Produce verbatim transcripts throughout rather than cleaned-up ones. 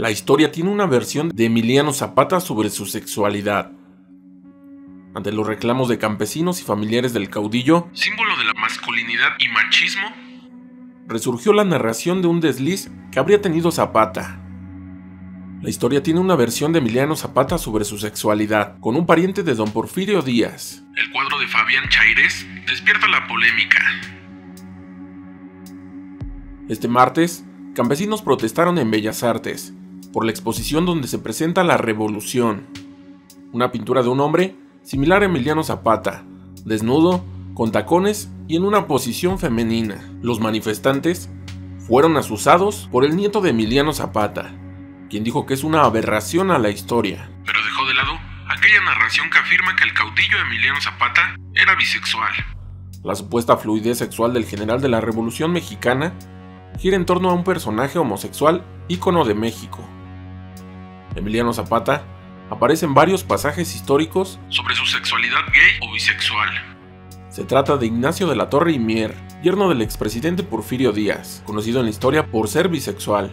La historia tiene una versión de Emiliano Zapata sobre su sexualidad. Ante los reclamos de campesinos y familiares del caudillo, símbolo de la masculinidad y machismo, resurgió la narración de un desliz que habría tenido Zapata. La historia tiene una versión de Emiliano Zapata sobre su sexualidad, con un pariente de don Porfirio Díaz. El cuadro de Fabián Chairés despierta la polémica. Este martes, campesinos protestaron en Bellas Artes por la exposición donde se presenta La Revolución, una pintura de un hombre similar a Emiliano Zapata, desnudo, con tacones y en una posición femenina. Los manifestantes fueron asusados por el nieto de Emiliano Zapata, quien dijo que es una aberración a la historia, pero dejó de lado aquella narración que afirma que el caudillo Emiliano Zapata era bisexual. La supuesta fluidez sexual del general de la Revolución Mexicana gira en torno a un personaje homosexual ícono de México. Emiliano Zapata aparece en varios pasajes históricos sobre su sexualidad gay o bisexual. Se trata de Ignacio de la Torre y Mier, yerno del expresidente Porfirio Díaz, conocido en la historia por ser bisexual.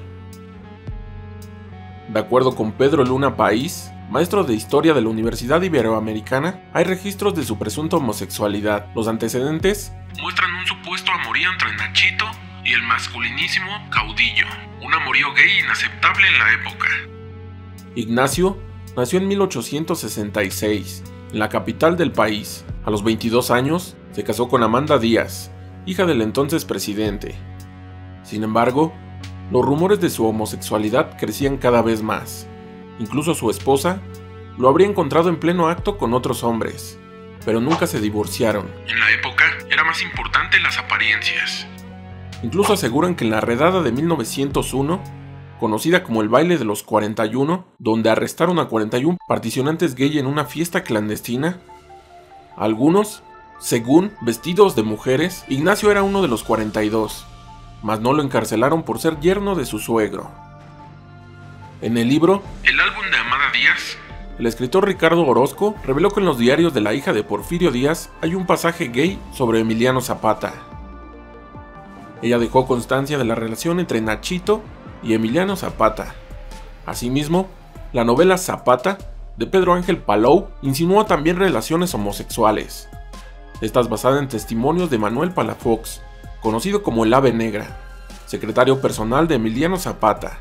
De acuerdo con Pedro Luna País, maestro de historia de la Universidad Iberoamericana, hay registros de su presunta homosexualidad. Los antecedentes muestran un supuesto amorío entre Nachito y el masculinísimo caudillo, un amorío gay inaceptable en la época. Ignacio nació en mil ochocientos sesenta y seis, en la capital del país. A los veintidós años, se casó con Amanda Díaz, hija del entonces presidente. Sin embargo, los rumores de su homosexualidad crecían cada vez más. Incluso su esposa lo habría encontrado en pleno acto con otros hombres, pero nunca se divorciaron. En la época, era más importante las apariencias. Incluso aseguran que en la redada de mil novecientos uno, conocida como el baile de los cuarenta y uno, donde arrestaron a cuarenta y uno participantes gay en una fiesta clandestina, algunos, según vestidos de mujeres, Ignacio era uno de los cuarenta y dos, mas no lo encarcelaron por ser yerno de su suegro. En el libro El álbum de Amanda Díaz, el escritor Ricardo Orozco reveló que en los diarios de la hija de Porfirio Díaz hay un pasaje gay sobre Emiliano Zapata. Ella dejó constancia de la relación entre Nachito y Emiliano Zapata. Asimismo, la novela Zapata, de Pedro Ángel Palou, insinuó también relaciones homosexuales. Estas basadas en testimonios de Manuel Palafox, conocido como el Ave Negra, secretario personal de Emiliano Zapata.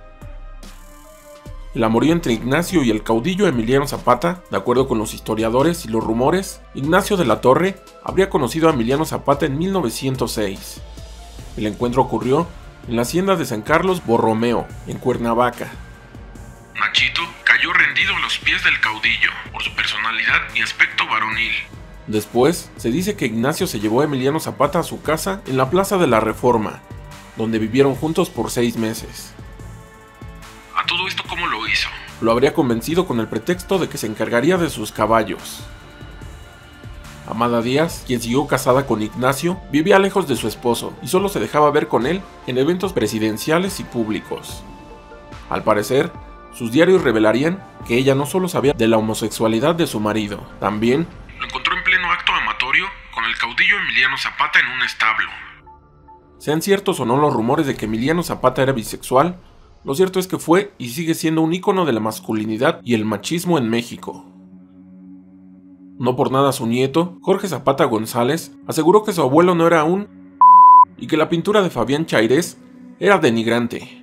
El amorío entre Ignacio y el caudillo Emiliano Zapata, de acuerdo con los historiadores y los rumores, Ignacio de la Torre habría conocido a Emiliano Zapata en mil novecientos seis. El encuentro ocurrió en la hacienda de San Carlos Borromeo, en Cuernavaca. Nachito cayó rendido a los pies del caudillo por su personalidad y aspecto varonil. Después, se dice que Ignacio se llevó a Emiliano Zapata a su casa en la Plaza de la Reforma, donde vivieron juntos por seis meses. ¿A todo esto cómo lo hizo? Lo habría convencido con el pretexto de que se encargaría de sus caballos. Amanda Díaz, quien siguió casada con Ignacio, vivía lejos de su esposo y solo se dejaba ver con él en eventos presidenciales y públicos. Al parecer, sus diarios revelarían que ella no solo sabía de la homosexualidad de su marido, también lo encontró en pleno acto amatorio con el caudillo Emiliano Zapata en un establo. Sean ciertos o no los rumores de que Emiliano Zapata era bisexual, lo cierto es que fue y sigue siendo un ícono de la masculinidad y el machismo en México. No por nada su nieto, Jorge Zapata González, aseguró que su abuelo no era un y que la pintura de Fabián Chairés era denigrante.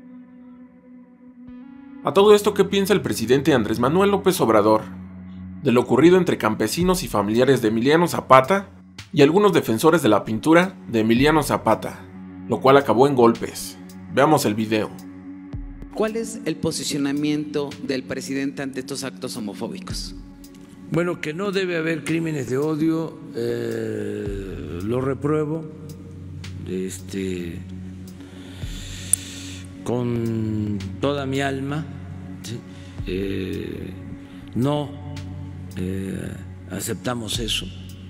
A todo esto, ¿qué piensa el presidente Andrés Manuel López Obrador de lo ocurrido entre campesinos y familiares de Emiliano Zapata y algunos defensores de la pintura de Emiliano Zapata, lo cual acabó en golpes? Veamos el video. ¿Cuál es el posicionamiento del presidente ante estos actos homofóbicos? Bueno, que no debe haber crímenes de odio, eh, lo repruebo, este, con toda mi alma, ¿sí? eh, no eh, aceptamos eso.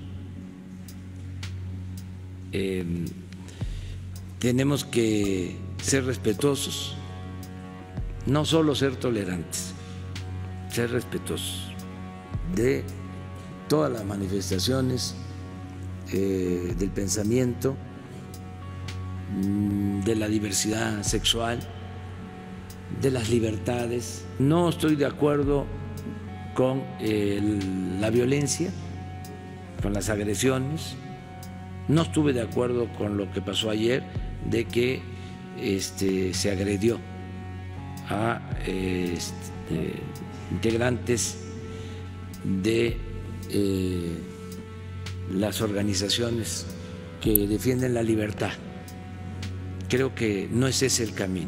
Eh, tenemos que ser respetuosos, no solo ser tolerantes, ser respetuosos de todas las manifestaciones eh, del pensamiento, de la diversidad sexual, de las libertades. No estoy de acuerdo con el, la violencia, con las agresiones. No estuve de acuerdo con lo que pasó ayer, de que este, se agredió a este, integrantes de eh, las organizaciones que defienden la libertad. Creo que no es ese el camino.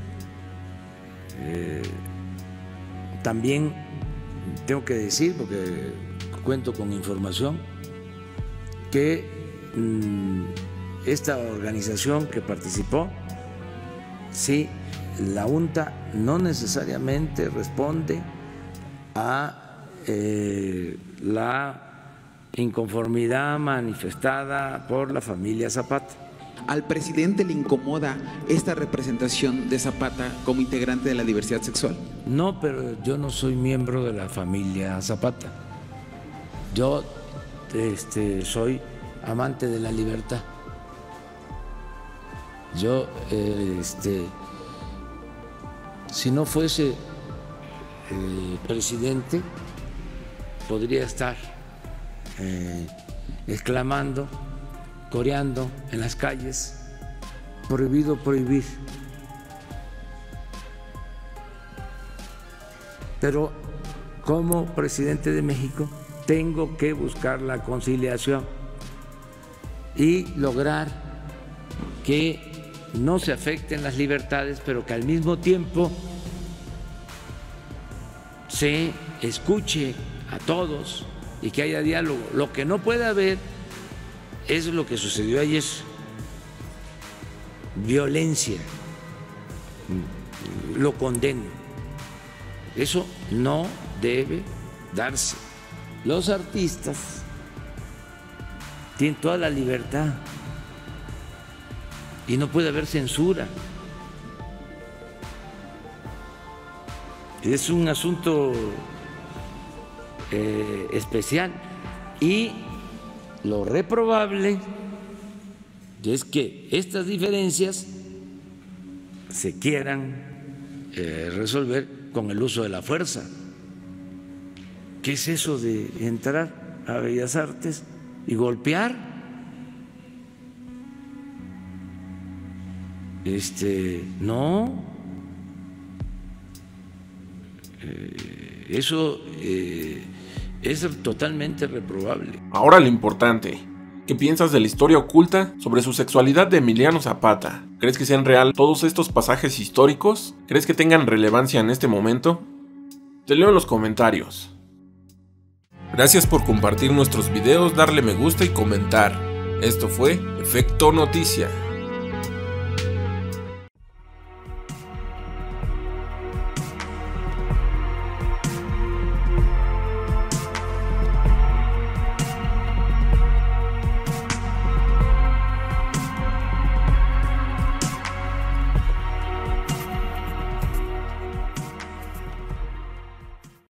Eh, también tengo que decir, porque cuento con información, que mmm, esta organización que participó, sí, la UNTA no necesariamente responde a eh, la inconformidad manifestada por la familia Zapata. ¿Al presidente le incomoda esta representación de Zapata como integrante de la diversidad sexual? No, pero yo no soy miembro de la familia Zapata. Yo este, soy amante de la libertad. Yo, eh, este, si no fuese el presidente, podría estar eh, exclamando, coreando en las calles: prohibido prohibir. Pero como presidente de México tengo que buscar la conciliación y lograr que no se afecten las libertades, pero que al mismo tiempo se escuche a todos y que haya diálogo. Lo que no puede haber es lo que sucedió ayer: violencia. Lo condeno. Eso no debe darse. Los artistas tienen toda la libertad y no puede haber censura. Es un asunto eh, especial, y lo reprobable es que estas diferencias se quieran eh, resolver con el uso de la fuerza. ¿Qué es eso de entrar a Bellas Artes y golpear? Este, no. Eh, eso eh, es totalmente reprobable. Ahora lo importante: ¿qué piensas de la historia oculta sobre su sexualidad de Emiliano Zapata? ¿Crees que sean real todos estos pasajes históricos? ¿Crees que tengan relevancia en este momento? Te leo en los comentarios. Gracias por compartir nuestros videos, darle me gusta y comentar. Esto fue Efecto Noticia.